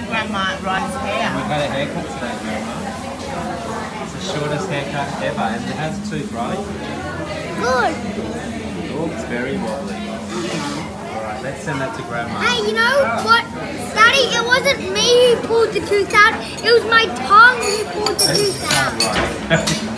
Grandma Ryan's hair. We've had a haircut today, Grandma. It's the shortest haircut ever, and it has a tooth, right? Good. Oh, it's very wobbly. Alright, let's send that to Grandma. Hey, you know what, Daddy? It wasn't me who pulled the tooth out. It was my tongue who pulled the tooth out. Right.